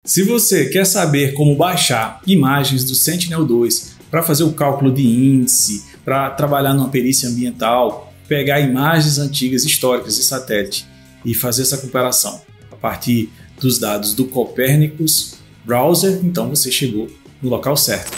Se você quer saber como baixar imagens do Sentinel-2 para fazer o cálculo de índice, para trabalhar numa perícia ambiental, pegar imagens antigas históricas de satélite e fazer essa comparação a partir dos dados do Copernicus Browser, então você chegou no local certo.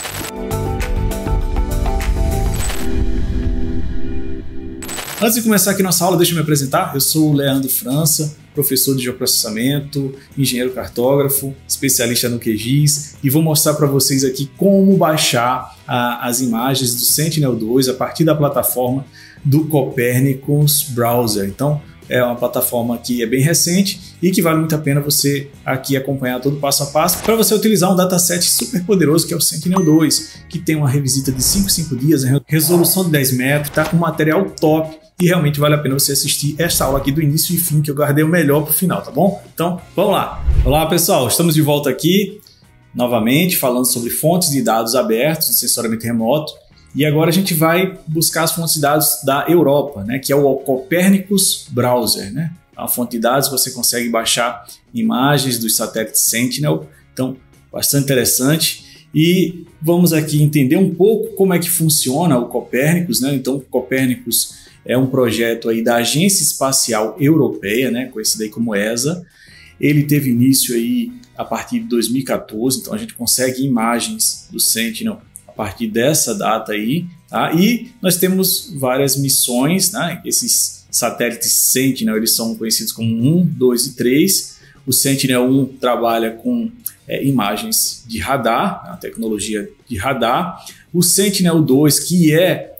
Antes de começar aqui nossa aula, deixa eu me apresentar. Eu sou o Leandro França, professor de geoprocessamento, engenheiro cartógrafo, especialista no QGIS, e vou mostrar para vocês aqui como baixar as imagens do Sentinel-2 a partir da plataforma do Copernicus Browser. Então, é uma plataforma que é bem recente e que vale muito a pena você aqui acompanhar todo o passo a passo para você utilizar um dataset super poderoso que é o Sentinel-2, que tem uma revisita de 5 dias, resolução de 10 metros, tá com material top. E realmente vale a pena você assistir esta aula aqui do início e fim, que eu guardei o melhor para o final, tá bom? Então, vamos lá! Olá, pessoal! Estamos de volta aqui, novamente, falando sobre fontes de dados abertos de sensoriamento remoto. E agora a gente vai buscar as fontes de dados da Europa, né? Que é o Copernicus Browser, né? A fonte de dados você consegue baixar imagens dos satélites Sentinel, então, bastante interessante. E vamos aqui entender um pouco como é que funciona o Copernicus, né? Então, o Copernicus é um projeto aí da Agência Espacial Europeia, né, conhecida aí como ESA. Ele teve início aí a partir de 2014, então a gente consegue imagens do Sentinel a partir dessa data aí, tá? E nós temos várias missões, né? Esses satélites Sentinel, eles são conhecidos como 1, 2 e 3. O Sentinel-1 trabalha com imagens de radar, a tecnologia de radar. O Sentinel-2, que é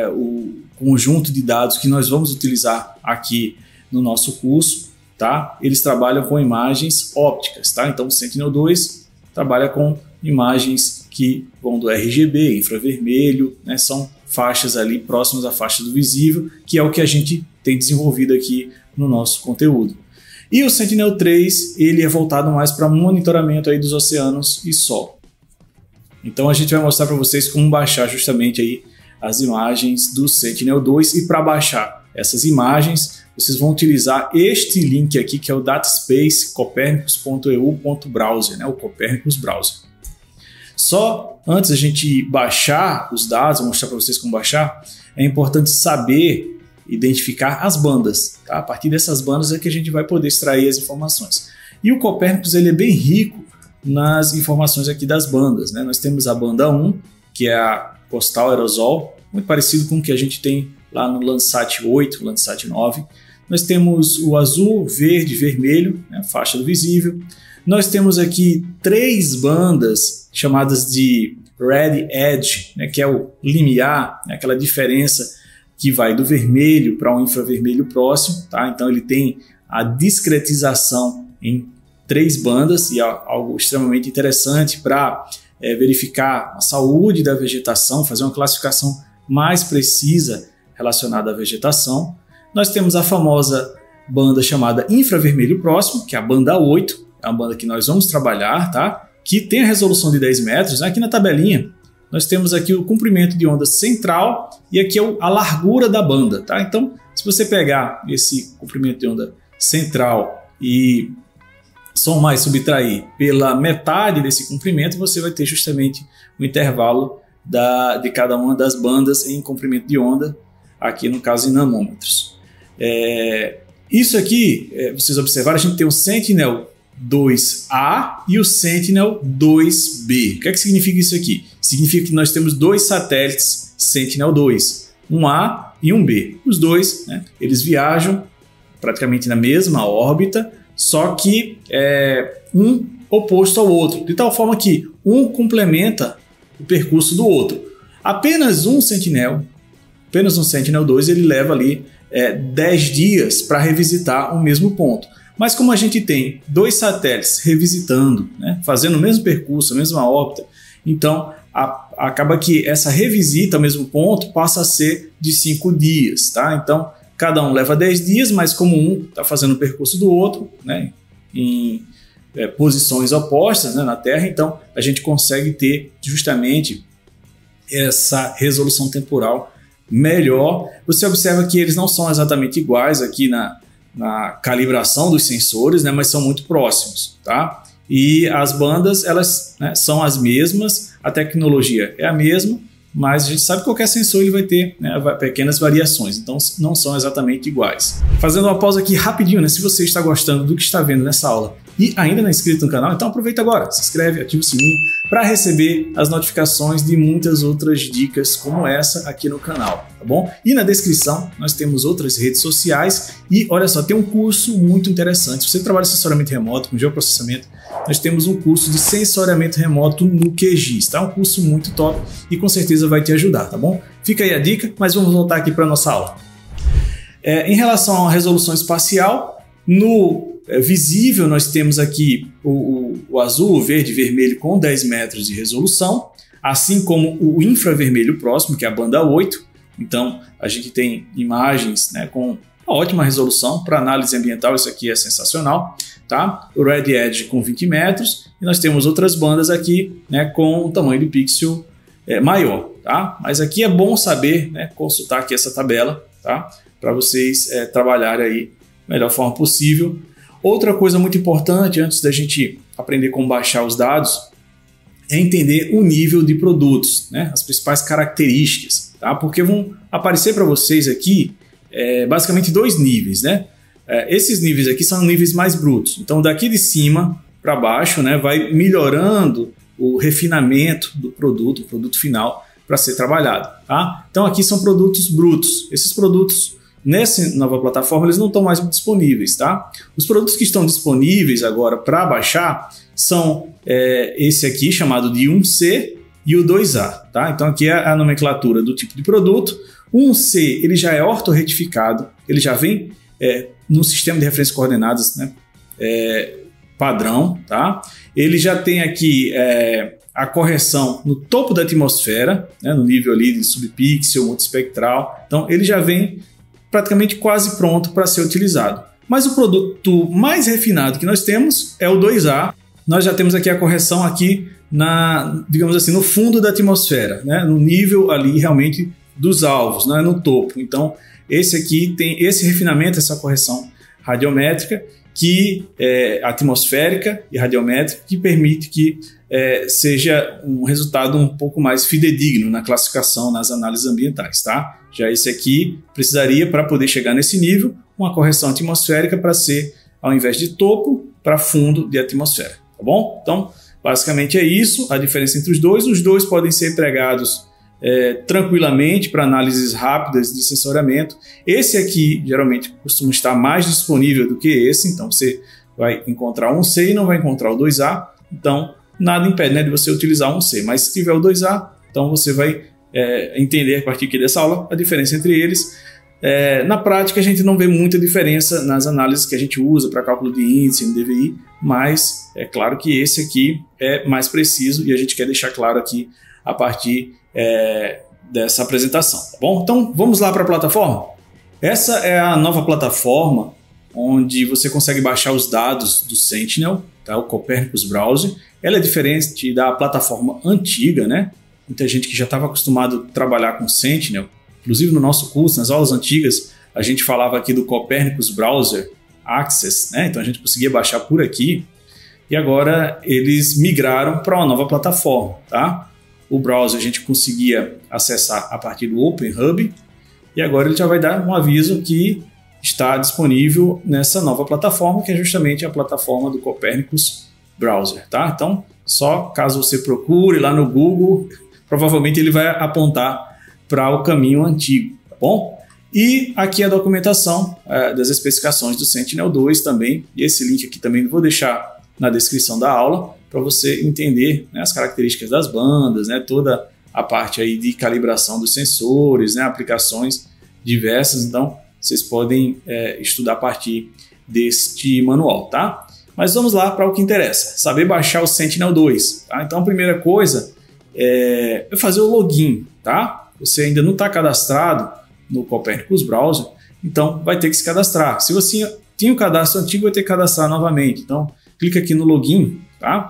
o conjunto de dados que nós vamos utilizar aqui no nosso curso, tá? Eles trabalham com imagens ópticas, tá? Então o Sentinel-2 trabalha com imagens que vão do RGB, infravermelho, né? São faixas ali próximas à faixa do visível, que é o que a gente tem desenvolvido aqui no nosso conteúdo. E o Sentinel-3, ele é voltado mais para monitoramento aí dos oceanos e sol. Então a gente vai mostrar para vocês como baixar justamente aí as imagens do Sentinel-2, e para baixar essas imagens vocês vão utilizar este link aqui, que é o Dataspace copernicus.eu.browser, né? O Copernicus Browser. Só antes da gente baixar os dados, vou mostrar para vocês como baixar, é importante saber identificar as bandas, tá? A partir dessas bandas é que a gente vai poder extrair as informações. E o Copernicus, ele é bem rico nas informações aqui das bandas, né? Nós temos a banda 1, que é a Postal Aerosol, muito parecido com o que a gente tem lá no Landsat 8, Landsat 9. Nós temos o azul, verde, vermelho, né, faixa do visível. Nós temos aqui 3 bandas chamadas de Red Edge, né, que é o limiar, né, aquela diferença que vai do vermelho para um infravermelho próximo, tá? Então ele tem a discretização em 3 bandas, e é algo extremamente interessante para verificar a saúde da vegetação, fazer uma classificação mais precisa relacionada à vegetação. Nós temos a famosa banda chamada infravermelho próximo, que é a banda 8, é uma banda que nós vamos trabalhar, tá? Que tem a resolução de 10 metros, né? Aqui na tabelinha nós temos aqui o comprimento de onda central e aqui é a largura da banda, tá? Então, se você pegar esse comprimento de onda central e somar e subtrair pela metade desse comprimento, você vai ter justamente o intervalo de cada uma das bandas em comprimento de onda, aqui no caso em nanômetros. Isso aqui, vocês observaram, a gente tem o Sentinel-2A e o Sentinel-2B. O que é que significa isso aqui? Significa que nós temos 2 satélites Sentinel-2, um A e um B. Os dois, né, eles viajam praticamente na mesma órbita, só que um oposto ao outro, de tal forma que um complementa o percurso do outro. Apenas um Sentinel-2, ele leva ali 10 dias para revisitar o mesmo ponto. Mas como a gente tem 2 satélites revisitando, né, fazendo o mesmo percurso, a mesma órbita, então acaba que essa revisita ao mesmo ponto passa a ser de 5 dias, tá? Então cada um leva 10 dias, mas como um está fazendo o percurso do outro, né, em posições opostas, né, na Terra, então a gente consegue ter justamente essa resolução temporal melhor. Você observa que eles não são exatamente iguais aqui na calibração dos sensores, né, mas são muito próximos, tá? E as bandas, elas, né, são as mesmas, a tecnologia é a mesma, mas a gente sabe que qualquer sensor ele vai ter, né, pequenas variações, então não são exatamente iguais. Fazendo uma pausa aqui rapidinho, né, se você está gostando do que está vendo nessa aula e ainda não é inscrito no canal, então aproveita agora, se inscreve, ativa o sininho para receber as notificações de muitas outras dicas como essa aqui no canal, tá bom? E na descrição nós temos outras redes sociais e olha só, tem um curso muito interessante. Se você trabalha em sensoriamento remoto com geoprocessamento, nós temos um curso de sensoriamento remoto no QGIS, tá? Um curso muito top e com certeza vai te ajudar, tá bom? Fica aí a dica, mas vamos voltar aqui para a nossa aula. Em relação à resolução espacial, no visível nós temos aqui o azul, o verde e vermelho com 10 metros de resolução, assim como o infravermelho próximo, que é a banda 8. Então a gente tem imagens, né, com uma ótima resolução para análise ambiental, isso aqui é sensacional, tá? O Red Edge com 20 metros e nós temos outras bandas aqui, né, com um tamanho do pixel maior, tá? Mas aqui é bom saber, né, consultar aqui essa tabela, tá? Para vocês trabalharem aí da melhor forma possível. Outra coisa muito importante antes da gente aprender como baixar os dados é entender o nível de produtos, né? As principais características, tá? Porque vão aparecer para vocês aqui basicamente dois níveis, né? Esses níveis aqui são níveis mais brutos, então daqui de cima para baixo, né, vai melhorando o refinamento do produto, o produto final para ser trabalhado, tá? Então aqui são produtos brutos, esses produtos nessa nova plataforma eles não estão mais disponíveis, tá? Os produtos que estão disponíveis agora para baixar são esse aqui chamado de 1C e o 2A, tá? Então aqui é a nomenclatura do tipo de produto. O 1C ele já é ortorretificado, ele já vem no sistema de referência de coordenadas, né, padrão, tá? Ele já tem aqui a correção no topo da atmosfera, né, no nível ali de subpixel, multispectral. Então ele já vem praticamente quase pronto para ser utilizado. Mas o produto mais refinado que nós temos é o 2A. Nós já temos aqui a correção aqui digamos assim, no fundo da atmosfera, né? No nível ali realmente dos alvos, não é no topo. Então esse aqui tem esse refinamento, essa correção radiométrica atmosférica e radiométrica, que permite que seja um resultado um pouco mais fidedigno na classificação, nas análises ambientais, tá? Já esse aqui precisaria, para poder chegar nesse nível, uma correção atmosférica para ser, ao invés de topo, para fundo de atmosfera, tá bom? Então, basicamente é isso, a diferença entre os dois podem ser empregados tranquilamente para análises rápidas de sensoriamento. Esse aqui geralmente costuma estar mais disponível do que esse, então você vai encontrar um C e não vai encontrar o 2A, então nada impede, né, de você utilizar um C, mas se tiver o 2A, então você vai entender a partir aqui dessa aula a diferença entre eles. Na prática a gente não vê muita diferença nas análises que a gente usa para cálculo de índice, NDVI, mas é claro que esse aqui é mais preciso e a gente quer deixar claro aqui a partir dessa apresentação, tá bom? Então vamos lá para a plataforma. Essa é a nova plataforma onde você consegue baixar os dados do Sentinel, tá? O Copernicus Browser. Ela é diferente da plataforma antiga, né? Muita gente que já estava acostumado a trabalhar com Sentinel, inclusive no nosso curso, nas aulas antigas, a gente falava aqui do Copernicus Browser Access, né? Então a gente conseguia baixar por aqui e agora eles migraram para uma nova plataforma, tá? O browser a gente conseguia acessar a partir do OpenHub e agora ele já vai dar um aviso que está disponível nessa nova plataforma, que é justamente a plataforma do Copernicus Browser, tá? Então, só caso você procure lá no Google, provavelmente ele vai apontar para o caminho antigo, tá bom? E aqui a documentação das especificações do Sentinel-2 também, e esse link aqui também eu vou deixar na descrição da aula, para você entender, né, as características das bandas, né, toda a parte aí de calibração dos sensores, né, aplicações diversas. Então vocês podem estudar a partir deste manual, tá? Mas vamos lá para o que interessa, saber baixar o Sentinel-2, tá? Então a primeira coisa é fazer o login, tá? Você ainda não está cadastrado no Copernicus Browser, então vai ter que se cadastrar. Se você tinha o cadastro antigo, vai ter que cadastrar novamente. Então clica aqui no login, tá?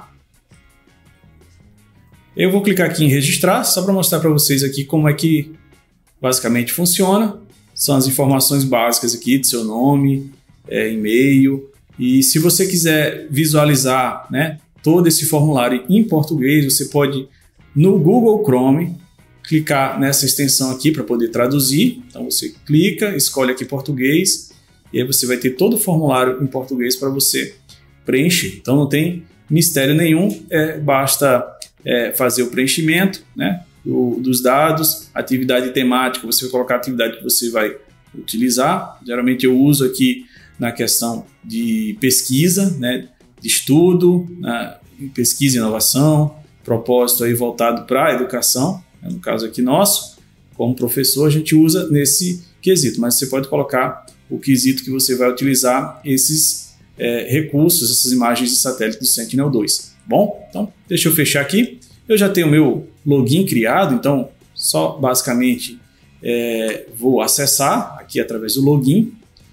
Eu vou clicar aqui em registrar, só para mostrar para vocês aqui como é que basicamente funciona. São as informações básicas aqui do seu nome, e-mail. E se você quiser visualizar, né, todo esse formulário em português, você pode, no Google Chrome, clicar nessa extensão aqui para poder traduzir. Então você clica, escolhe aqui português, e aí você vai ter todo o formulário em português para você preencher. Então não tem mistério nenhum, basta fazer o preenchimento, né, dos dados, atividade temática, você vai colocar a atividade que você vai utilizar. Geralmente eu uso aqui na questão de pesquisa, né, de estudo, pesquisa e inovação, propósito aí voltado para a educação, né, no caso aqui nosso, como professor a gente usa nesse quesito, mas você pode colocar o quesito que você vai utilizar esses recursos, essas imagens de satélite do Sentinel-2. Bom, então deixa eu fechar aqui. Eu já tenho o meu login criado, então só basicamente vou acessar aqui através do login.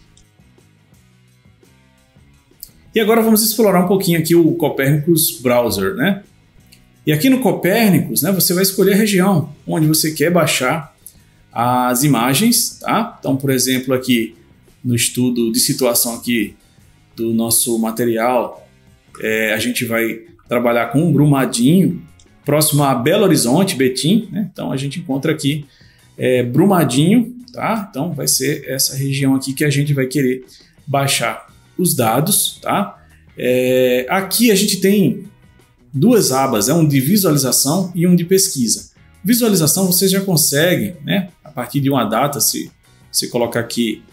E agora vamos explorar um pouquinho aqui o Copernicus Browser, né? E aqui no Copernicus, né, você vai escolher a região onde você quer baixar as imagens, tá? Então, por exemplo, aqui no estudo de situação aqui do nosso material, a gente vai trabalhar com Brumadinho, próximo a Belo Horizonte, Betim, né? Então a gente encontra aqui Brumadinho, tá? Então vai ser essa região aqui que a gente vai querer baixar os dados, tá? Aqui a gente tem duas abas, um de visualização e um de pesquisa. Visualização você já consegue, né? A partir de uma data, se você colocar aqui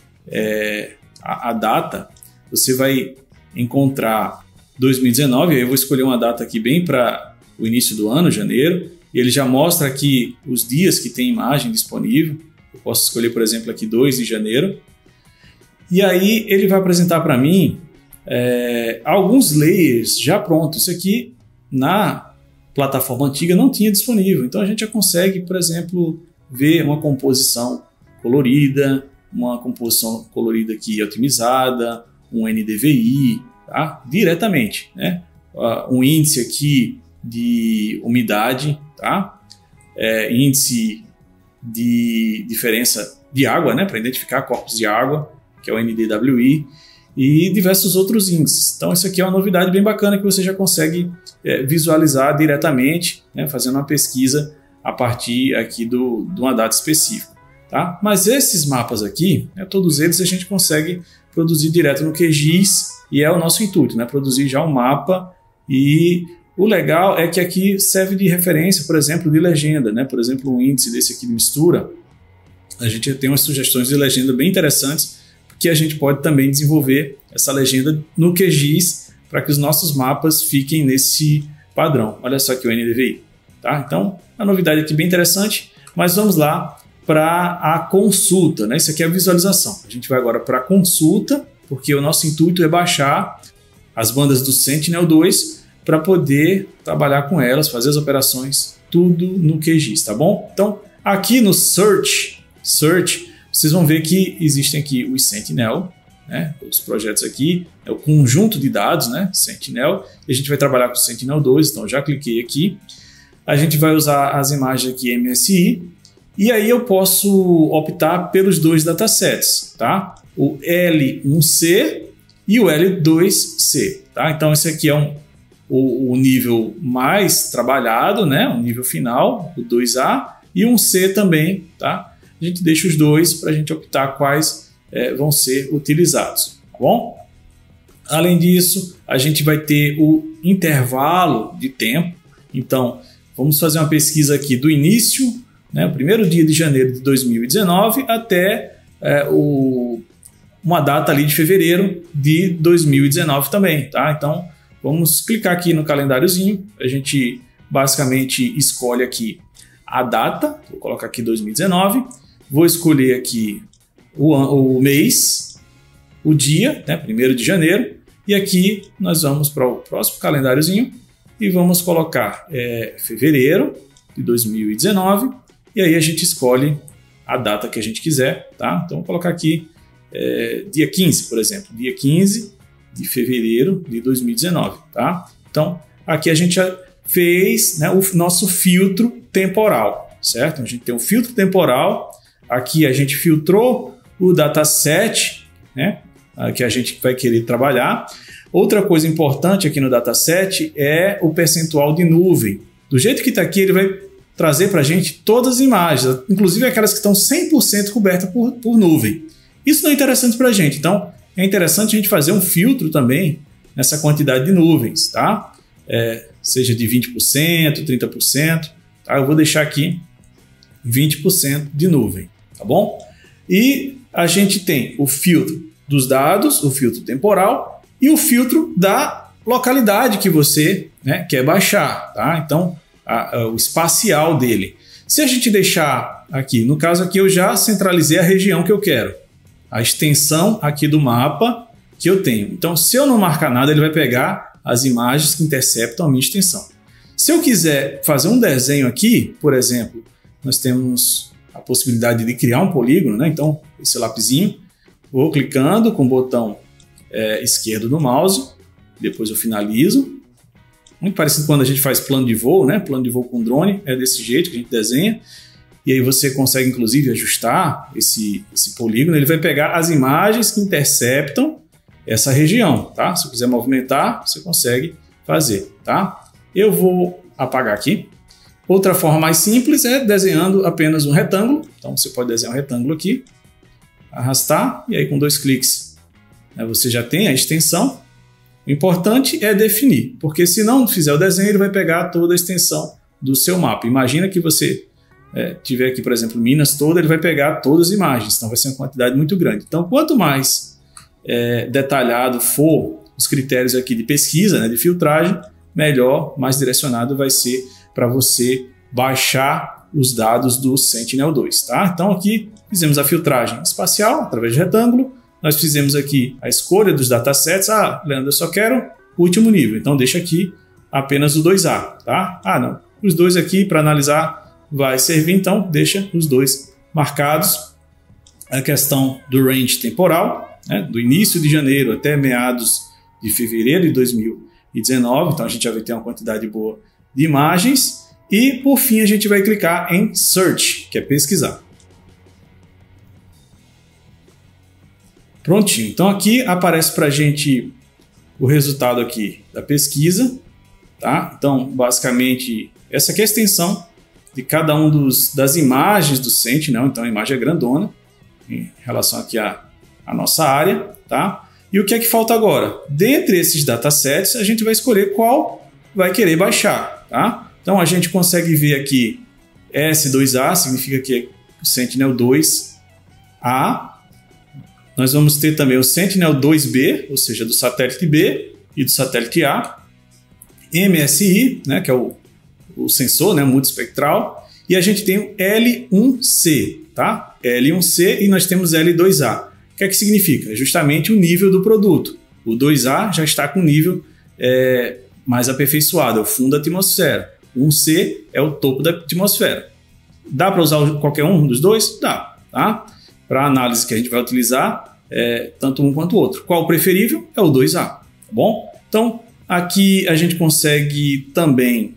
a data, você vai encontrar 2019, aí eu vou escolher uma data aqui bem para o início do ano, janeiro, e ele já mostra aqui os dias que tem imagem disponível. Eu posso escolher, por exemplo, aqui 2 de janeiro. E aí ele vai apresentar para mim alguns layers já prontos. Isso aqui na plataforma antiga não tinha disponível. Então a gente já consegue, por exemplo, ver uma composição colorida aqui otimizada, um NDVI, tá? Diretamente, né? Um índice aqui de umidade, tá? Índice de diferença de água, né? Para identificar corpos de água, que é o NDWI, e diversos outros índices. Então isso aqui é uma novidade bem bacana que você já consegue visualizar diretamente, né? Fazendo uma pesquisa a partir aqui de uma data específica, tá? Mas esses mapas aqui, todos eles a gente consegue produzir direto no QGIS, e é o nosso intuito, né? Produzir já um mapa. E o legal é que aqui serve de referência, por exemplo, de legenda, né? Por exemplo, um índice desse aqui de mistura, a gente tem umas sugestões de legenda bem interessantes, que a gente pode também desenvolver essa legenda no QGIS para que os nossos mapas fiquem nesse padrão. Olha só aqui o NDVI, tá? Então, a novidade aqui bem interessante, mas vamos lá para a consulta, né? Isso aqui é a visualização. A gente vai agora para a consulta, porque o nosso intuito é baixar as bandas do Sentinel-2 para poder trabalhar com elas, fazer as operações, tudo no QGIS, tá bom? Então, aqui no Search, vocês vão ver que existem aqui os Sentinel, né? Os projetos aqui, é o conjunto de dados, né? Sentinel, e a gente vai trabalhar com o Sentinel-2, então já cliquei aqui. A gente vai usar as imagens aqui MSI, e aí eu posso optar pelos dois datasets, tá? O L1C e o L2C, tá? Então esse aqui é o nível mais trabalhado, né? O nível final, o 2A, e um C também, tá? A gente deixa os dois para a gente optar quais vão ser utilizados, tá bom? Além disso, a gente vai ter o intervalo de tempo. Então, vamos fazer uma pesquisa aqui do início, né, o primeiro dia de janeiro de 2019 até uma data ali de fevereiro de 2019 também, tá? Então, vamos clicar aqui no calendáriozinho, a gente basicamente escolhe aqui a data, vou colocar aqui 2019, vou escolher aqui o mês, o dia, né, 1º de janeiro, e aqui nós vamos para o próximo calendáriozinho e vamos colocar fevereiro de 2019, e aí a gente escolhe a data que a gente quiser, tá? Então vou colocar aqui dia 15, por exemplo, dia 15 de fevereiro de 2019, tá? Então aqui a gente já fez, né, o nosso filtro temporal, certo? A gente tem um filtro temporal, aqui a gente filtrou o dataset, né, que a gente vai querer trabalhar. Outra coisa importante aqui no dataset é o percentual de nuvem. Do jeito que está aqui, ele vai trazer para a gente todas as imagens, inclusive aquelas que estão 100% cobertas por nuvem. Isso não é interessante para a gente, então é interessante a gente fazer um filtro também nessa quantidade de nuvens, tá? Seja de 20%, 30%, tá? Eu vou deixar aqui 20% de nuvem, tá bom? E a gente tem o filtro dos dados, o filtro temporal e o filtro da localidade que você, né, quer baixar, tá? Então, o espacial dele. Se a gente deixar aqui, no caso aqui eu já centralizei a região que eu quero, a extensão aqui do mapa que eu tenho. Então, se eu não marcar nada, ele vai pegar as imagens que interceptam a minha extensão. Se eu quiser fazer um desenho aqui, por exemplo, nós temos a possibilidade de criar um polígono, né? Então, esse lapisinho, vou clicando com o botão esquerdo do mouse, depois eu finalizo. Muito parecido quando a gente faz plano de voo, né? Plano de voo com drone, é desse jeito que a gente desenha. E aí você consegue, inclusive, ajustar esse polígono. Ele vai pegar as imagens que interceptam essa região, tá? Se eu quiser movimentar, você consegue fazer, tá? Eu vou apagar aqui. Outra forma mais simples é desenhando apenas um retângulo. Então, você pode desenhar um retângulo aqui, arrastar, e aí com 2 cliques, né, você já tem a extensão. O importante é definir, porque se não fizer o desenho, ele vai pegar toda a extensão do seu mapa. Imagina que você tiver aqui, por exemplo, Minas toda, ele vai pegar todas as imagens, então vai ser uma quantidade muito grande. Então, quanto mais detalhado for os critérios aqui de pesquisa, né, de filtragem, melhor, mais direcionado vai ser para você baixar os dados do Sentinel-2, tá? Então aqui fizemos a filtragem espacial através de retângulo, nós fizemos aqui a escolha dos datasets. Leandro, eu só quero o último nível, então deixa aqui apenas o 2A, tá? Não, os dois aqui para analisar vai servir, então deixa os dois marcados. A questão do range temporal, né, do início de janeiro até meados de fevereiro de 2019, então a gente já vai ter uma quantidade boa de imagens. E por fim a gente vai clicar em Search, que é pesquisar. Prontinho, então aqui aparece para a gente o resultado aqui da pesquisa, tá? Então basicamente essa aqui é a extensão de cada um das imagens do Sentinel, então a imagem é grandona em relação aqui à nossa área, tá? E o que é que falta agora? Dentre esses datasets a gente vai escolher qual vai querer baixar, tá? Então a gente consegue ver aqui S2A, significa que é o Sentinel-2A. Nós vamos ter também o Sentinel-2B, ou seja, do satélite B e do satélite A. MSI, né, que é o sensor, né, multiespectral. E a gente tem o L1C, tá? L1C e nós temos L2A. O que é que significa? Justamente o nível do produto. O 2A já está com nível mais aperfeiçoado, é o fundo da atmosfera. O 1C é o topo da atmosfera. Dá para usar qualquer um dos dois? Dá, tá? Para a análise que a gente vai utilizar, tanto um quanto o outro. Qual o preferível? É o 2A, tá bom? Então, aqui a gente consegue também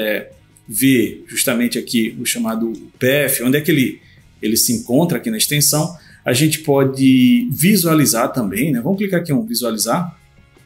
ver justamente aqui o chamado PF, onde é que ele se encontra aqui na extensão. A gente pode visualizar também, né? Vamos clicar aqui em visualizar.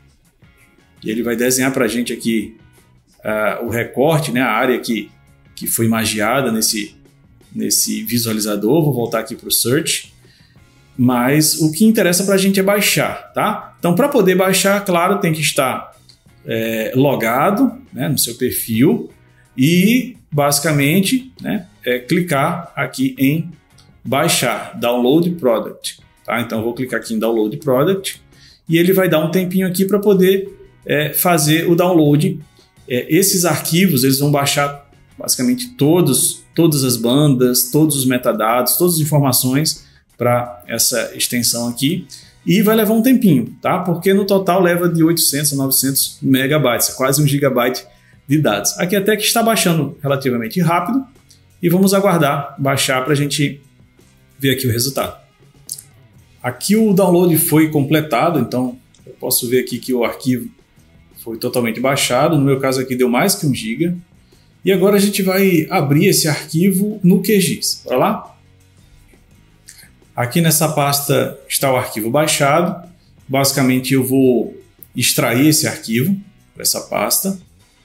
E ele vai desenhar para a gente aqui o recorte, né? A área que foi magiada nesse visualizador. Vou voltar aqui para o Search. Mas o que interessa para a gente é baixar, tá? Então, para poder baixar, claro, tem que estar logado, né, no seu perfil e, basicamente, né, clicar aqui em baixar, Download Product, tá? Então, eu vou clicar aqui em Download Product e ele vai dar um tempinho aqui para poder fazer o download. Esses arquivos, eles vão baixar basicamente todas as bandas, todos os metadados, todas as informações para essa extensão aqui, e vai levar um tempinho, tá? Porque no total leva de 800 a 900 megabytes, quase 1 gigabyte de dados. Aqui até que está baixando relativamente rápido, e vamos aguardar baixar para a gente ver aqui o resultado. Aqui o download foi completado, então eu posso ver aqui que o arquivo foi totalmente baixado. No meu caso aqui deu mais que 1 GB. E agora a gente vai abrir esse arquivo no QGIS. Bora lá? Aqui nessa pasta está o arquivo baixado. Basicamente eu vou extrair esse arquivo para essa pasta.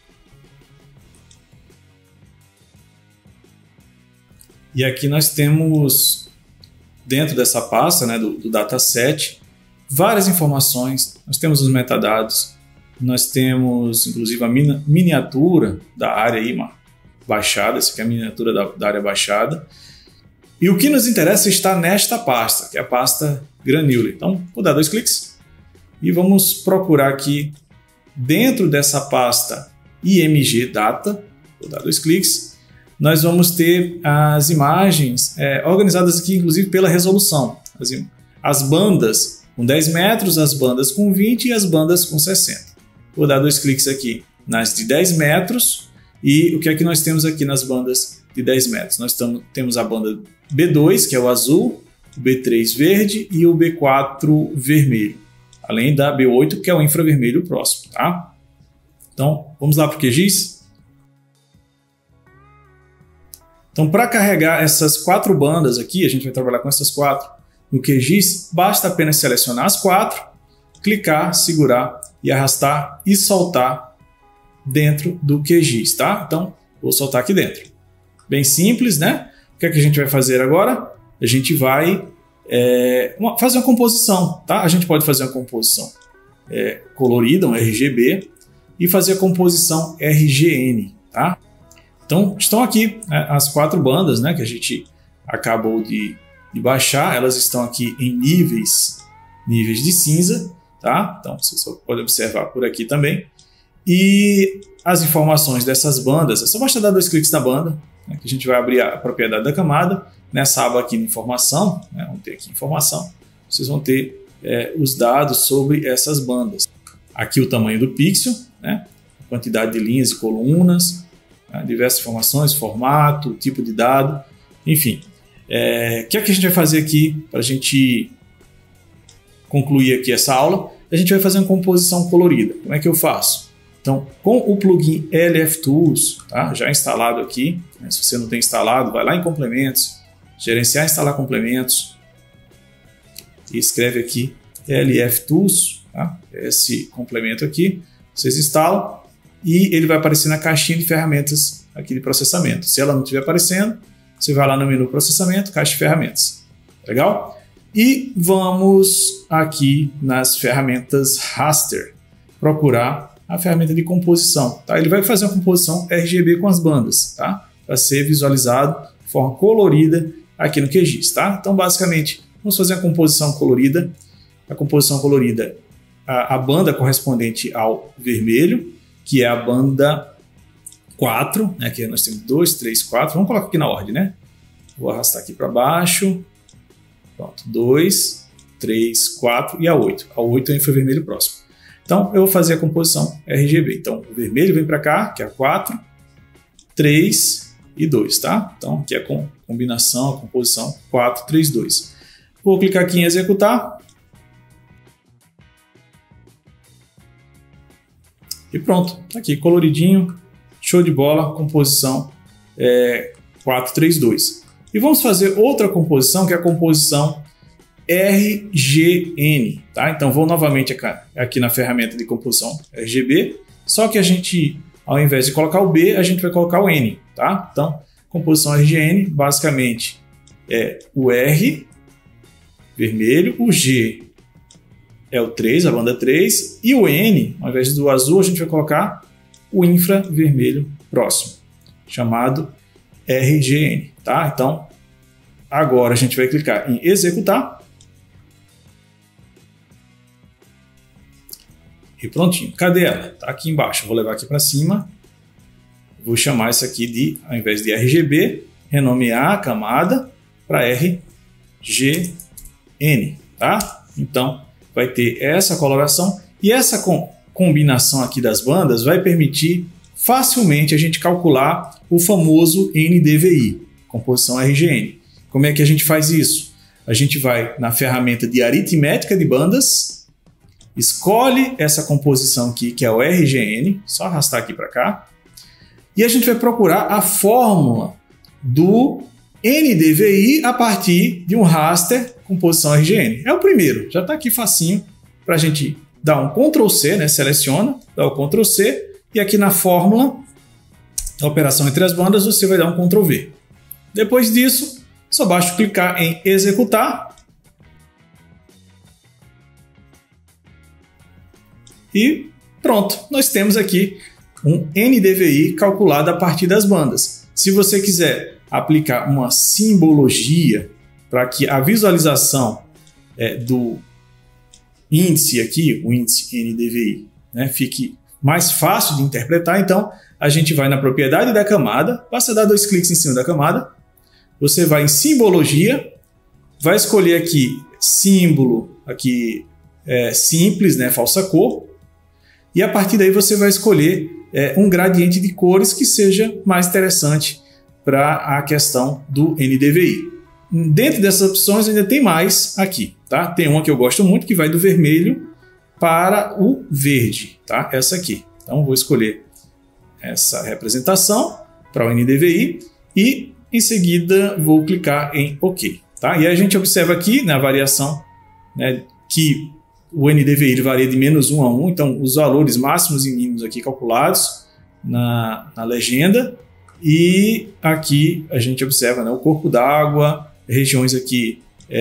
E aqui nós temos, dentro dessa pasta, né, do dataset, várias informações. Nós temos os metadados, nós temos inclusive a miniatura da área aí, baixada, essa aqui é a miniatura da área baixada. E o que nos interessa está nesta pasta, que é a pasta Granular. Então, vou dar 2 cliques e vamos procurar aqui dentro dessa pasta IMG Data. Vou dar 2 cliques. Nós vamos ter as imagens organizadas aqui, inclusive pela resolução. As bandas com 10 metros, as bandas com 20 e as bandas com 60. Vou dar 2 cliques aqui nas de 10 metros. E o que é que nós temos aqui nas bandas de 10 metros? Nós temos a banda B2, que é o azul, o B3 verde e o B4 vermelho. Além da B8, que é o infravermelho próximo. Tá? Então, vamos lá para o QGIS? Então, para carregar essas 4 bandas aqui, a gente vai trabalhar com essas 4 no QGIS, basta apenas selecionar as 4, clicar, segurar e arrastar e soltar dentro do QGIS, tá? Então, vou soltar aqui dentro. Bem simples, né? O que é que a gente vai fazer agora? A gente vai fazer uma composição, tá? A gente pode fazer uma composição colorida, um RGB, e fazer a composição RGN, tá? Então, estão aqui as 4 bandas, né, que a gente acabou de baixar. Elas estão aqui em níveis de cinza, tá? Então, você pode observar por aqui também. E as informações dessas bandas, é só basta dar 2 cliques na banda, né, que a gente vai abrir a propriedade da camada. Nessa aba aqui de informação, né, vamos ter aqui informação, vocês vão ter os dados sobre essas bandas. Aqui o tamanho do pixel, né, a quantidade de linhas e colunas, diversas informações, formato, tipo de dado, enfim. O que é que a gente vai fazer aqui para a gente concluir aqui essa aula? A gente vai fazer uma composição colorida. Como é que eu faço? Então, com o plugin LF Tools, tá, já instalado aqui, né, se você não tem instalado, vai lá em complementos, gerenciar e instalar complementos, e escreve aqui LF Tools, tá, esse complemento aqui, vocês instalam, e ele vai aparecer na caixinha de ferramentas aqui de processamento. Se ela não estiver aparecendo, você vai lá no menu processamento, caixa de ferramentas. Legal? E vamos aqui nas ferramentas Raster, procurar a ferramenta de composição. Tá? Ele vai fazer uma composição RGB com as bandas, tá? Para ser visualizado de forma colorida aqui no QGIS. Tá? Então, basicamente, vamos fazer a composição colorida. A composição colorida, a banda correspondente ao vermelho, que é a banda 4, né? Aqui nós temos 2, 3, 4. Vamos colocar aqui na ordem, né? Vou arrastar aqui para baixo. Pronto, 2, 3, 4 e a 8. A 8 é o infravermelho próximo. Então, eu vou fazer a composição RGB. Então, o vermelho vem para cá, que é a 4, 3 e 2, tá? Então, aqui é a combinação, a composição 4, 3, 2. Vou clicar aqui em executar. E pronto, tá aqui coloridinho, show de bola, composição 4, 3, 2. E vamos fazer outra composição, que é a composição RGN. Tá? Então vou novamente aqui na ferramenta de composição RGB, só que a gente, ao invés de colocar o B, a gente vai colocar o N. Tá? Então, composição RGN, basicamente, é o R, vermelho, o G é o 3, a banda 3, e o N, ao invés do azul, a gente vai colocar o infravermelho próximo, chamado RGN. Tá? Então, agora a gente vai clicar em executar. E prontinho. Cadê ela? Está aqui embaixo. Vou levar aqui para cima. Vou chamar isso aqui de, ao invés de RGB, renomear a camada para RGN. Tá? Então, vai ter essa coloração e essa combinação aqui das bandas vai permitir facilmente a gente calcular o famoso NDVI, composição RGN. Como é que a gente faz isso? A gente vai na ferramenta de aritmética de bandas, escolhe essa composição aqui, que é o RGN, só arrastar aqui para cá, e a gente vai procurar a fórmula do NDVI a partir de um raster composição RGN. É o primeiro, já está aqui facinho para a gente dá um Ctrl C, né? Seleciona, dá o Ctrl C, e aqui na fórmula, a operação entre as bandas, você vai dar um Ctrl V. Depois disso, só basta clicar em executar e pronto, nós temos aqui um NDVI calculado a partir das bandas. Se você quiser aplicar uma simbologia para que a visualização do índice aqui, o índice NDVI, né, fique mais fácil de interpretar, então a gente vai na propriedade da camada, basta dar 2 cliques em cima da camada, você vai em simbologia, vai escolher aqui símbolo, aqui simples, né, falsa cor, e a partir daí você vai escolher um gradiente de cores que seja mais interessante para a questão do NDVI. Dentro dessas opções ainda tem mais aqui, tá? Tem uma que eu gosto muito que vai do vermelho para o verde, tá? Essa aqui. Então vou escolher essa representação para o NDVI e em seguida vou clicar em OK, tá? E aí a gente observa aqui na variação, né, que o NDVI varia de -1 a 1, então os valores máximos e mínimos aqui calculados na legenda, e aqui a gente observa, né, o corpo d'água, regiões aqui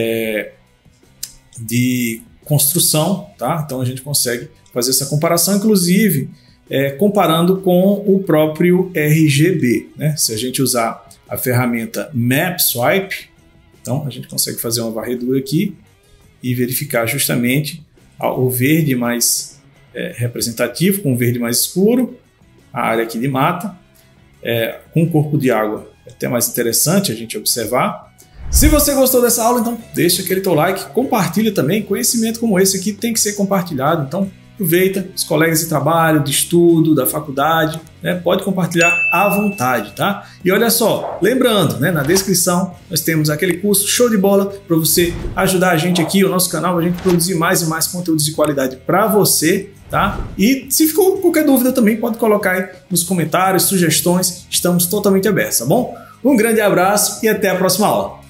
de construção, tá? Então a gente consegue fazer essa comparação, inclusive comparando com o próprio RGB, né? Se a gente usar a ferramenta Map Swipe, então a gente consegue fazer uma varredura aqui e verificar justamente o verde mais representativo com o verde mais escuro, a área aqui de mata, com o corpo de água é até mais interessante a gente observar. Se você gostou dessa aula, então deixa aquele teu like, compartilha também. Conhecimento como esse aqui tem que ser compartilhado, então aproveita, os colegas de trabalho, de estudo, da faculdade, né, pode compartilhar à vontade, tá? E olha só, lembrando, né, na descrição nós temos aquele curso show de bola para você ajudar a gente aqui, o nosso canal, a gente produzir mais e mais conteúdos de qualidade para você, tá? E se ficou qualquer dúvida também pode colocar aí nos comentários, sugestões, estamos totalmente abertos, tá bom? Um grande abraço e até a próxima aula.